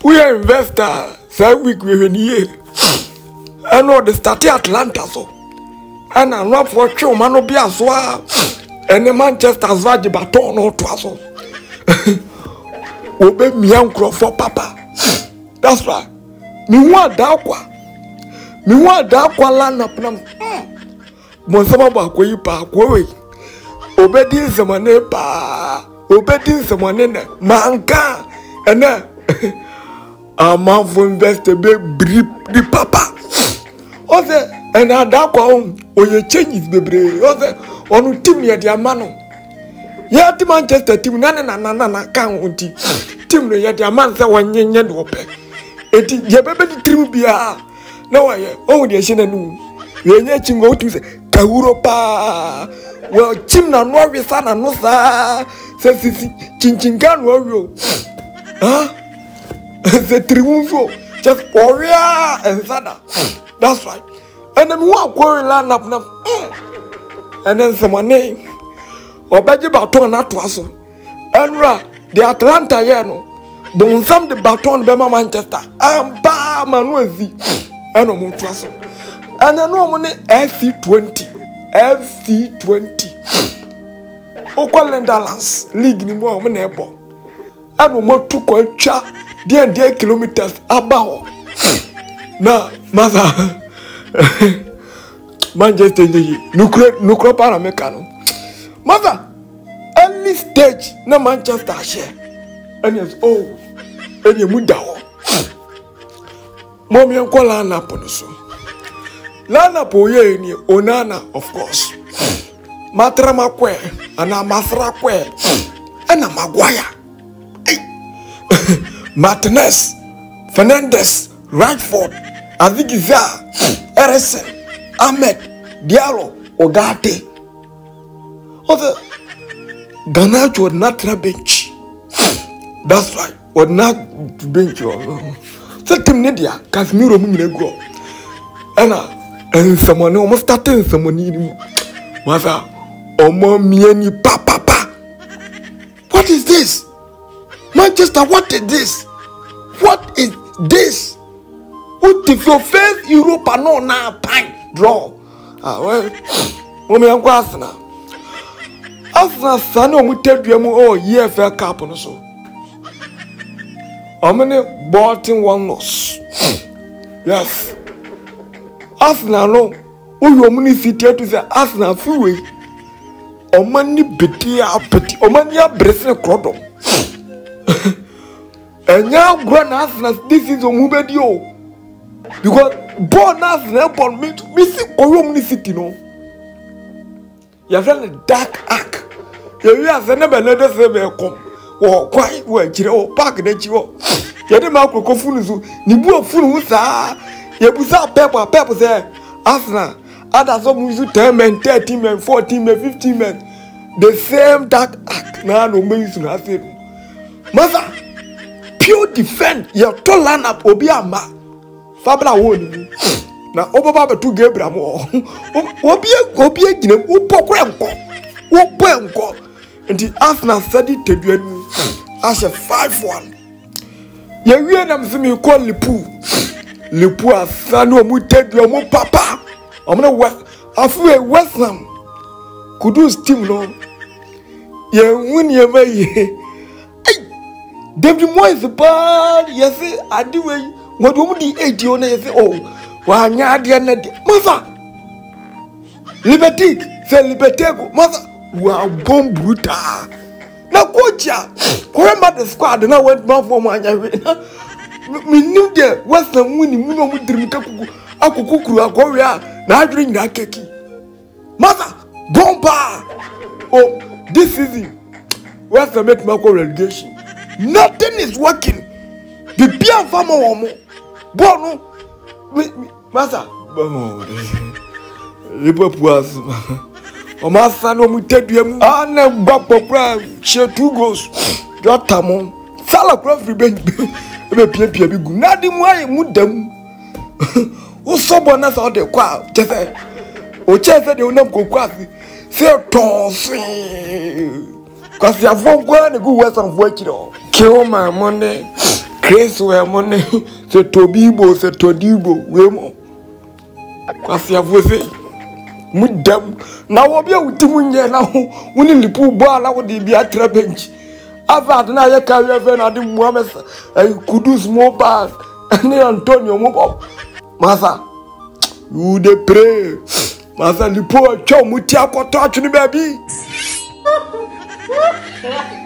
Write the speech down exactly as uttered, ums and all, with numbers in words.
We are investors. So we will here. I know the start Atlanta so. And I'm not for sure man will be as well. And the Manchester's Vaji Baton or Twasso. Obey me uncle for Papa. That's right. Me want dakwa. Me want dakwa land up nam. Monsama ba ko yi pa ko we. Obedi zamane pa. Obedi zamane na manka. Ena. Ama for invest be brip di papa. Ose ena dakwa on oye changes bebre. Ose onu team ya dia mano. Ya ti Manchester team na na na na na kan onti. Team no ya dia man se wonyenye do pe. Eti ye bebe di trimu bia na wa ye o de hye na nu ye nya chingo utu se kawuro pa wo chim na no wi sa na no sa se sisi chinchinga no wi ha se trimu so just oria and sada. That's right. And then we are going land up now. And then someone name obaji baton na to aso enra the Atlanta ye no don some the baton be Manchester and ba manuezi eno mo to aso and then no mo ne F C twenty F C twenty Oakland Dallas league ni mo mo na ebo eno mo tu ko twa de de kilometers about na mother Manchester ni nukro nukro para mekano mother any stage na Manchester share and yes oh and you muda ho mommy enko la na po so la na po ye ni Onana of course matra makwe ana masra kwe ana Maguire Martinez Fernandes Rashford Azigiza Eriksen Ahmed Diallo Ogate. Other Ghana would not bench. That's right. Would not bench. So Tim Nidia, Casimiro Mumego. Anna, and someone almost started someone needing Mother or more me papa. What is this? Manchester, what is this? What is this? What if your first Europe are not now pine draw? Ah, well, woman, I'm going now. After Sano, we tell you oh, year fair cap on so. How many Bolton one loss? Yes. Arsenal, no. Who you money city to say Arsenal freeway? Or money betty a petty, or money a breast crowd. And now, grand Arsenal, this is a movie yo. Because born Arsenal upon me to miss Oromni City, no. You have done a dark act. You have never let us ever come. Or quite well, Chiro, Park, and Chiro. You had a mouth of Funu, Nibu of Funusa. You put out pepper, pepper there. Arsenal, others of you ten men, thirteen men, fourteen men, fifteen men. The same dark act. Now, no means to have it. Mother, pure defend your tall land up, Obiama. Fabla won. Na obaba to Gabriel mo. Obi obi agina upokwa enko. Upo enko. Nti Arsenal study teduanu as a five one. Ye wie na msemi call Liverpool. Liverpool asanu omu tedu omu papa. Omna West afu Westham. Kudus team no. Ye win ye may. David Moyes bad. Yes, I do. What would the eighty on say, oh, one yard, mother Liberty, say Liberty, mother, wow, bomb brutal. Now, coach, whoever the squad, and I went more for my we knew there was some winning, we know with the Akuku, Agoria, now drink that cake. Mother, bomba. Oh, this season, where's the met Marco relegation? Nothing is working. The Pia Farmer woman. Bono, Master, Liverpool, or Master, no, we take you. I never got for share two goals. Got Tamon, Salah Cross revenge. Nothing why would them. Who someone else out there, quite, just say, or chance that they will not go quite. Say, toss, because they have one good Western work it all. Kill my money. Chris we money se Tobibo se Todibo we mo. Kwasi afose. Mudam na wo bia utimu nye na ho woni Liverpool bo ala wo de bia tra bench. Ava na ye ka we fe na de Muhammad Kudus mobile ni Antonio mobile. Masa you dey pray. Masa Liverpool cho muti akoto atwini baby.